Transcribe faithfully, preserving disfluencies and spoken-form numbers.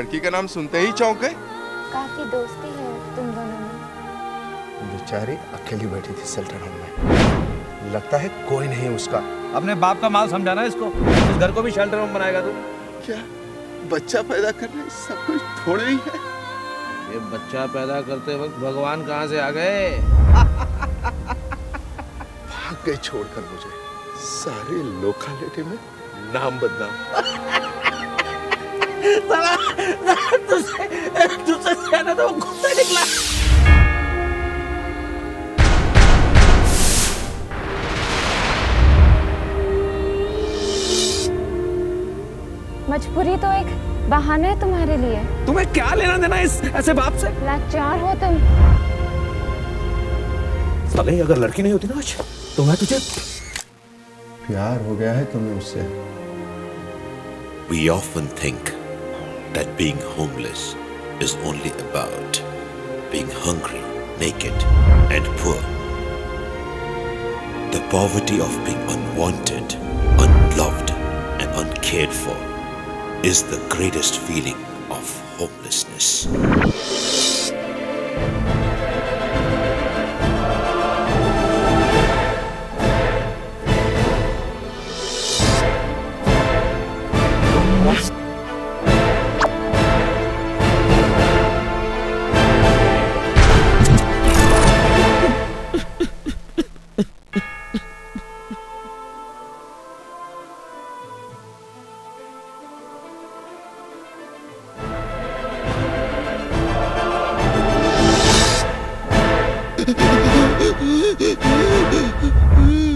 लड़की का नाम सुनते ही चौंक गए। काफी दोस्ती है तुम दोनों में। बेचारी अकेली बैठी थी शेल्टर होम में, लगता है कोई नहीं उसका। अपने बाप का माल समझाना इसको, इस घर को भी शेल्टर होम बनाएगा तू। क्या बच्चा पैदा करना सब कुछ थोड़ा ही है? ये बच्चा पैदा करते वक्त भगवान कहाँ से आ गए? भाग गए छोड़कर मुझे, सारे लोकालिटी में नाम बदनाम। तुझसे तुझसे कहना तो गुस्सा निकला। मजबूरी तो एक बहाना है तुम्हारे लिए। तुम्हें क्या लेना देना इस ऐसे बाप से? लाचार हो तुम। साले अगर लड़की नहीं होती ना आज तो मैं तुझे प्यार हो गया है तुम्हें उससे। We often think that being homeless is only about being hungry, naked, and poor. The poverty of being unwanted, unloved, and uncared for is the greatest feeling of homelessness.